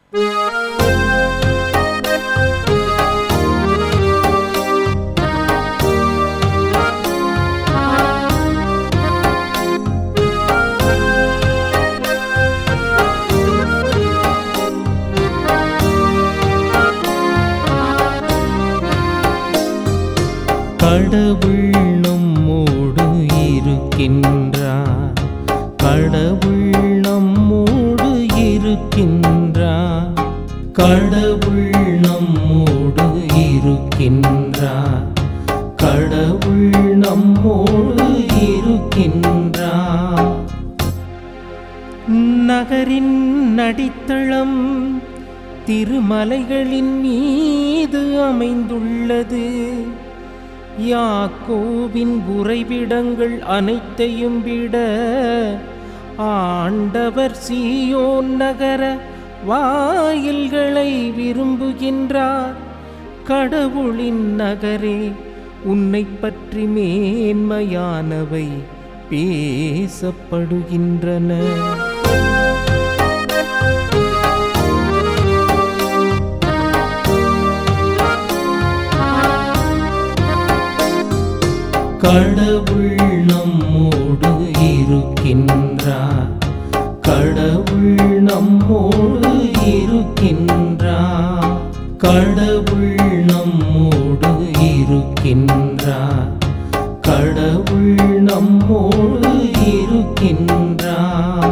கடவுள் நம்மோடு இருக்கின்றார், கடவுள் நம்மோடு இருக்கின்றார், கடவுள் நம்மோடு இருக்கின்றார், கடவுள் நம்மோடு இருக்கின்றார். நகரின் அடித்தளம் திருமலைகளின் மீது அமைந்துள்ளது. யாக்கோபின் உறைவிடங்கள் அனைத்தையும் விட ஆண்டவர் சீயோன் நகர வாயில்களை விரும்புகின்றார். கடவுளின் நகரே, உன்னை பற்றி மேன்மையானவை பேசப்படுகின்றன. கடவுள் நம்மோடு இருக்கின்றார், கடவுள் நம்மோடு இருக்கின்றார், கடவுள் நம்மோடு இருக்கின்றார், கடவுள் நம்மோடு இருக்கின்றார்.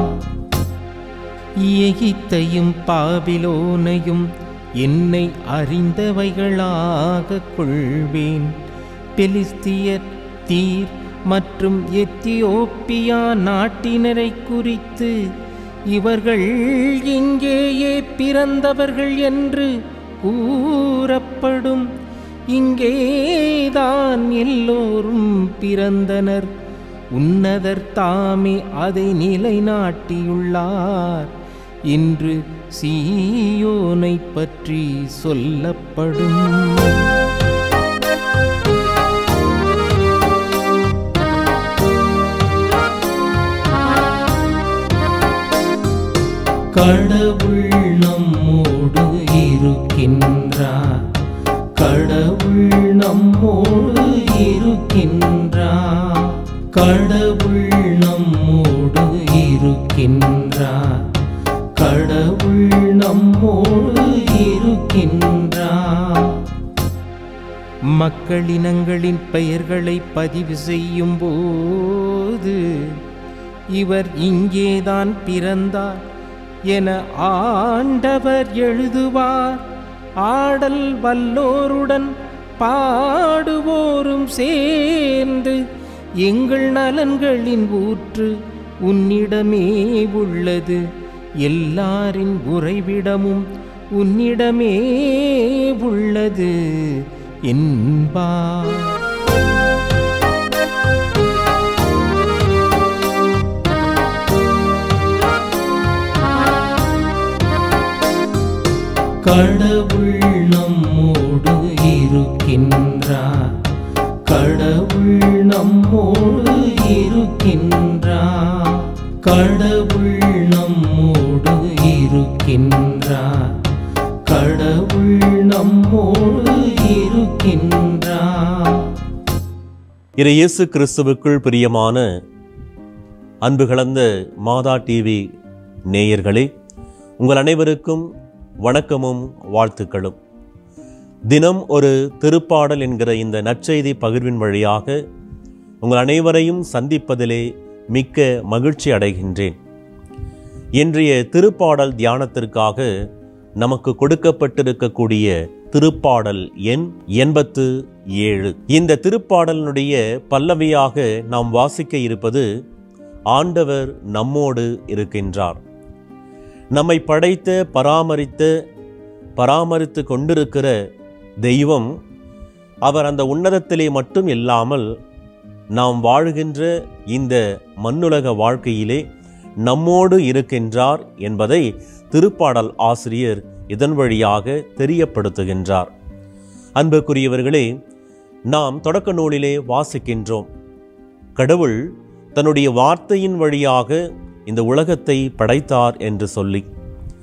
எகிப்தையும் பாபிலோனையும் என்னை அறிந்தவைகளாக கொள்வேன். பெலிஸ்தியர், தீர் மற்றும் எத்தியோப்பியா நாட்டினரை குறித்து இவர்கள் இங்கேயே பிறந்தவர்கள் என்று கூறப்படும். இங்கேதான் எல்லோரும் பிறந்தனர். உன்னதர் தாமே அதை நிலைநாட்டியுள்ளார். இன்று சீயோனை பற்றி சொல்லப்படும். கடவுள் நம்மோடு இருக்கின்றார், கடவுள் நம்மோடு இருக்கின்றார், கடவுள் நம்மோடு இருக்கின்றார், கடவுள் நம்மோடு இருக்கின்றார். மக்களினங்களின் பெயர்களை பதிவு செய்யும் போது இவர் இங்கேதான் பிறந்தார் என ஆண்டவர் எழுதுவார். ஆடல் வல்லோருடன் பாடுவோரும் சேர்ந்து எங்கள் நலன்களின் ஊற்று உன்னிடமே உள்ளது, எல்லாரின் உறைவிடமும் உன்னிடமே உள்ளது என்பார். கடவுள் நம்மோடு இருக்கின்றார், கடவுள் நம்மோடு இருக்கின்றார், கடவுள் நம்மோடு இருக்கின்றார், கடவுள் நம்மோடு இருக்கின்றார். இயேசு கிறிஸ்துவுக்குள் பிரியமான அன்பு கலந்த மாதா டிவி நேயர்களே, உங்கள் அனைவருக்கும் வணக்கமும் வாழ்த்துக்களும். தினம் ஒரு திருப்பாடல் என்கிற இந்த நற்செய்தி பகிர்வின் வழியாக உங்கள் அனைவரையும் சந்திப்பதிலே மிக்க மகிழ்ச்சி அடைகின்றேன். இன்றைய திருப்பாடல் தியானத்திற்காக நமக்கு கொடுக்கப்பட்டிருக்கக்கூடிய திருப்பாடல் எண் 87. இந்த திருப்பாடலினுடைய பல்லவியாக நாம் வாசிக்க இருப்பது, ஆண்டவர் நம்மோடு இருக்கின்றார். நம்மை படைத்த பராமரித்து கொண்டிருக்கிற தெய்வம், அவர் அந்த உன்னதத்திலே மட்டும் இல்லாமல் நாம் வாழ்கின்ற இந்த மண்ணுலக வாழ்க்கையிலே நம்மோடு இருக்கின்றார் என்பதை திருப்பாடல் ஆசிரியர் இதன் வழியாக தெரியப்படுத்துகின்றார். அன்புக்குரியவர்களே, நாம் தொடக்க நூலிலே வாசிக்கின்றோம், கடவுள் தன்னுடைய வார்த்தையின் வழியாக இந்த உலகத்தை படைத்தார் என்று சொல்லி.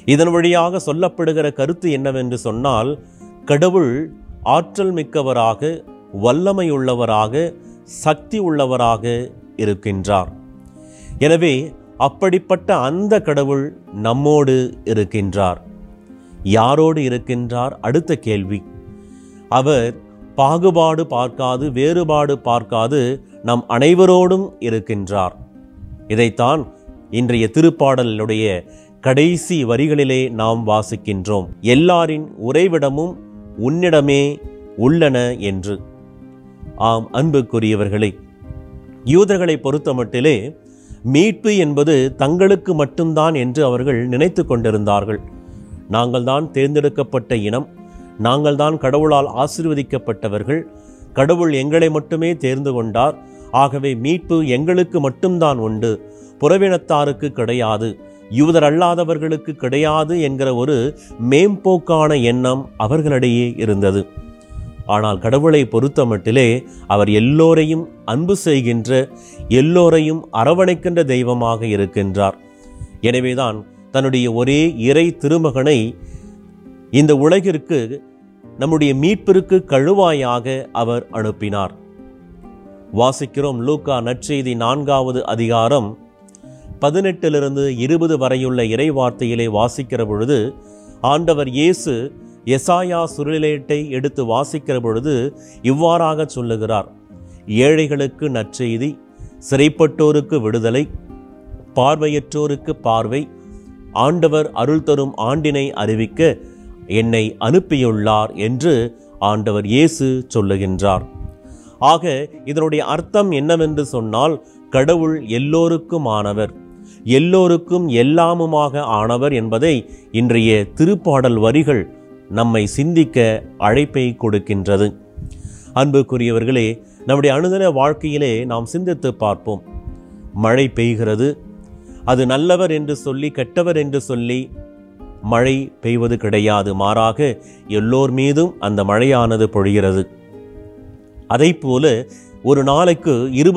இதன் வழியாக சொல்லப்படுகிற கருத்து என்னவென்று சொன்னால், கடவுள் ஆற்றல் மிக்கவராக, வல்லமையுள்ளவராக, சக்தி உள்ளவராக இருக்கின்றார். எனவே அப்படிப்பட்ட அந்த கடவுள் நம்மோடு இருக்கின்றார். யாரோடு இருக்கின்றார்? அடுத்த கேள்வி. அவர் பாகுபாடு பார்க்காது, வேறுபாடு பார்க்காது நம் அனைவரோடும் இருக்கின்றார். இதைத்தான் இன்றைய திருப்பாடலுடைய கடைசி வரிகளிலே நாம் வாசிக்கின்றோம். எல்லாரின் உறைவிடமும் உன்னிடமே உள்ளன என்று. ஆம் அன்புக்குரியவர்களே, யூதர்களை பொறுத்தமட்டிலே மீட்பு என்பது தங்களுக்கு மட்டும்தான் என்று அவர்கள் நினைத்து கொண்டிருந்தார்கள். நாங்கள் தான் தேர்ந்தெடுக்கப்பட்ட இனம், நாங்கள் தான் கடவுளால் ஆசீர்வதிக்கப்பட்டவர்கள், கடவுள் எங்களை மட்டுமே தேர்ந்து கொண்டார், ஆகவே மீட்பு எங்களுக்கு மட்டும்தான் உண்டு, புறவினத்தாருக்கு கிடையாது, யூதர் அல்லாதவர்களுக்கு கிடையாது என்கிற ஒரு மேம்போக்கான எண்ணம் அவர்களிடையே இருந்தது. ஆனால் கடவுளை பொறுத்தமட்டிலே அவர் எல்லோரையும் அன்பு செய்கின்ற, எல்லோரையும் அரவணைக்கின்ற தெய்வமாக இருக்கின்றார். எனவேதான் தன்னுடைய ஒரே இறை திருமகனை இந்த உலகிற்கு, நம்முடைய மீட்பிற்கு கழுவாயாக அவர் அனுப்பினார். வாசிக்கிறோம் லூக்கா நற்செய்தி 4வது அதிகாரம் 18 - 20 வரையுள்ள இறை வார்த்தையிலே வாசிக்கிற பொழுது, ஆண்டவர் இயேசு எசாயா சுருளேட்டை எடுத்து வாசிக்கிற பொழுது இவ்வாறாக சொல்லுகிறார்: ஏழைகளுக்கு நற்செய்தி, சிறைப்பட்டோருக்கு விடுதலை, பார்வையற்றோருக்கு பார்வை, ஆண்டவர் அருள் தரும் ஆண்டினை அறிவிக்க என்னை அனுப்பியுள்ளார் என்று ஆண்டவர் இயேசு சொல்லுகின்றார். ஆக இதனுடைய அர்த்தம் என்னவென்று சொன்னால், கடவுள் எல்லோருக்கும் ஆனவர், எல்லோருக்கும் எல்லாமுமாக ஆனவர் என்பதை இன்றைய திருப்பாடல் வரிகள் நம்மை சிந்திக்க அழைப்பை கொடுக்கின்றது. அன்புக்குரியவர்களே, நம்முடைய அனுதின வாழ்க்கையிலே நாம் சிந்தித்து பார்ப்போம். மழை பெய்கிறது, அது நல்லவர் என்று சொல்லி, கெட்டவர் என்று சொல்லி மழை பெய்வது கிடையாது. மாறாக எல்லோர் மீதும் அந்த மழையானது பொழிகிறது. அதை போல ஒரு நாளைக்கு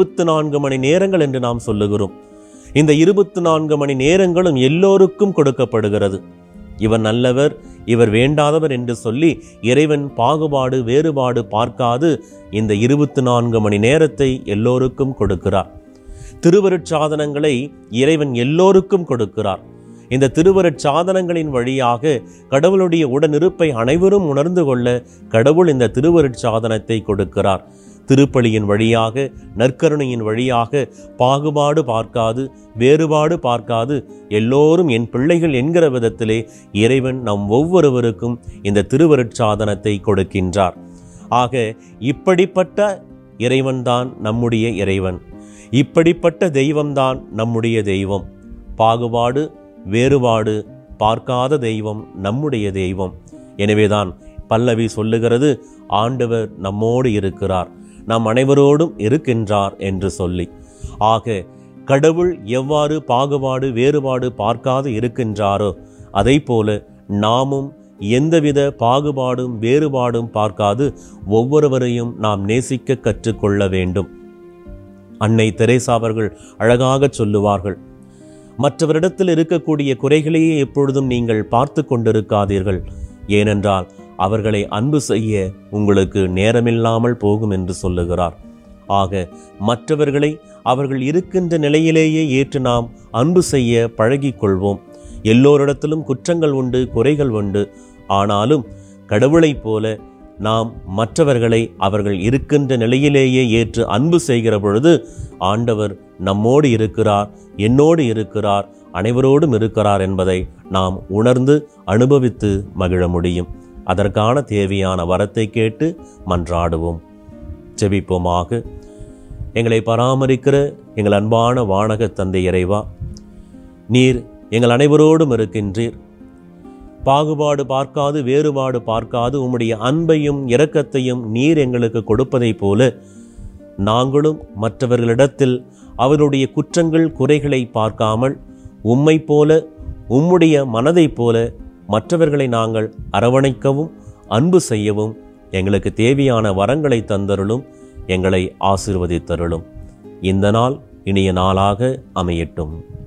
24 மணி நேரங்கள் என்று நாம் சொல்லுகிறோம். இந்த 24 மணி நேரங்களும் எல்லோருக்கும் கொடுக்கப்படுகிறது. இவர் நல்லவர், இவர் வேண்டாதவர் என்று சொல்லி இறைவன் பாகுபாடு, வேறுபாடு பார்க்காது இந்த 24 மணி நேரத்தை எல்லோருக்கும் கொடுக்கிறார். திருவருட்சாதனங்களை இறைவன் எல்லோருக்கும் கொடுக்கிறார். இந்த திருவருட்சாதனங்களின் வழியாக கடவுளுடைய உடனிருப்பை அனைவரும் உணர்ந்து கொள்ள கடவுள் இந்த திருவருட்சாதனத்தை கொடுக்கிறார். திருப்பலியின் வழியாக, நற்கருணையின் வழியாக பாகுபாடு பார்க்காது, வேறுபாடு பார்க்காது எல்லோரும் என் பிள்ளைகள் என்கிற விதத்திலே இறைவன் நம் ஒவ்வொருவருக்கும் இந்த திருவருட்சாதனத்தை கொடுக்கின்றார். ஆக இப்படிப்பட்ட இறைவன்தான் நம்முடைய இறைவன், இப்படிப்பட்ட தெய்வம்தான் நம்முடைய தெய்வம். பாகுபாடு, வேறுபாடு பார்க்காத தெய்வம் நம்முடைய தெய்வம். எனவேதான் பல்லவி சொல்லுகிறது, ஆண்டவர் நம்மோடு இருக்கிறார், நம் அனைவரோடும் இருக்கின்றார் என்று சொல்லி. ஆக கடவுள் எவ்வாறு பாகுபாடு, வேறுபாடு பார்க்காது இருக்கின்றாரோ அதை போல நாமும் எந்தவித பாகுபாடும் வேறுபாடும் பார்க்காது ஒவ்வொருவரையும் நாம் நேசிக்க கற்றுக்கொள்ள வேண்டும். அன்னை தெரேசா அவர்கள் அழகாக சொல்லுவார்கள், மற்றவரிடத்தில் இருக்கக்கூடிய குறைகளையே எப்பொழுதும் நீங்கள் பார்த்து கொண்டிருக்காதீர்கள், ஏனென்றால் அவர்களை அன்பு செய்ய உங்களுக்கு நேரமில்லாமல் போகும் என்று சொல்லுகிறார். ஆக மற்றவர்களை அவர்கள் இருக்கின்ற நிலையிலேயே ஏற்று நாம் அன்பு செய்ய பழகிக்கொள்வோம். எல்லோரிடத்திலும் குற்றங்கள் உண்டு, குறைகள் உண்டு. ஆனாலும் கடவுளைப் போல நாம் மற்றவர்களை அவர்கள் இருக்கின்ற நிலையிலேயே ஏற்று அன்பு செய்கிற பொழுது ஆண்டவர் நம்மோடு இருக்கிறார், என்னோடு இருக்கிறார், அனைவரோடும் இருக்கிறார் என்பதை நாம் உணர்ந்து அனுபவித்து மகிழ முடியும். அதற்கான தேவையான வரத்தை கேட்டு மன்றாடுவோம். ஜெபிப்போமாக. எங்களை பராமரிக்கிற எங்கள் அன்பான வானக தந்தை இறைவா, நீர் எங்கள் அனைவரோடும் இருக்கின்றீர். பாகுபாடு பார்க்காது, வேறுபாடு பார்க்காது உம்முடைய அன்பையும் இரக்கத்தையும் நீர் எங்களுக்கு கொடுப்பதைப் போல நாங்களும் மற்றவர்களிடத்தில் அவருடைய குற்றங்கள், குறைகளை பார்க்காமல் உம்மை போல, உம்முடைய மனதைப் போல மற்றவர்களை நாங்கள் அரவணைக்கவும் அன்பு செய்யவும் எங்களுக்கு தேவையான வரங்களை தந்தருளும், எங்களை ஆசீர்வதித்தருளும். இந்த நாள் இனிய நாளாக அமையட்டும்.